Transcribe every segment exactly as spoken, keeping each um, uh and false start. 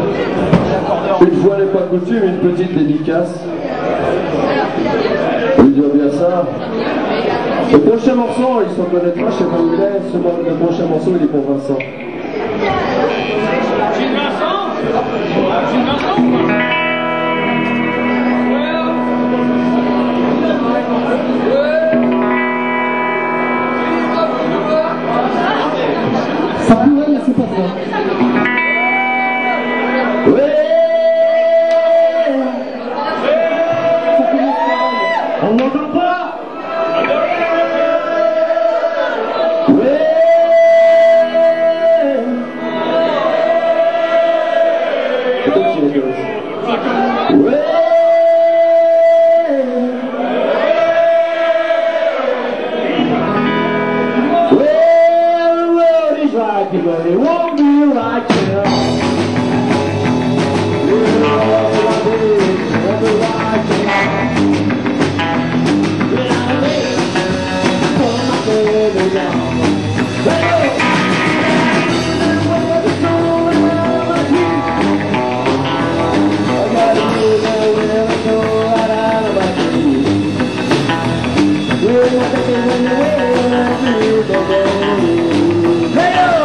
Une fois n'est pas coutume, une petite dédicace. Je veux dire bien ça. Le prochain morceau, il s'en connaîtra, je sais pas où il est. Ce, le prochain morceau, il est pour Vincent. Gilles Vincent Gilles Vincent ou pas? Ça pourrait, mais c'est pas vrai. Ouais. On n'entend pas. Ouais. C'est comme si les gosses. Ouais. But it won't be like you. You know what it is, won't be like you. When I wait, put my baby down. Hey! Where the soul and where my dreams. I gotta live there where I go right out of my dreams. Where you take it when you wait, I feel the day. Hey!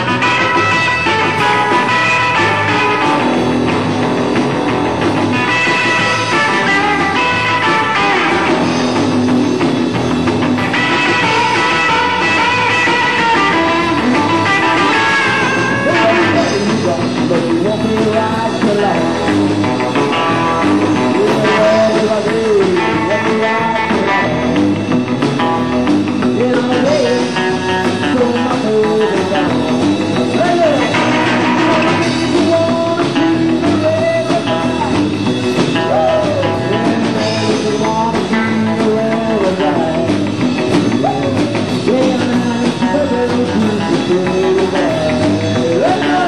But you won't be right for long. You know everybody won't be right for long. In a way, so my baby down. Hey, you wanna see the red light. You wanna see the red light. Yeah, now it's better to do that. Let's go.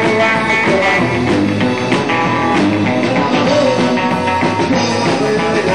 We'll be right back.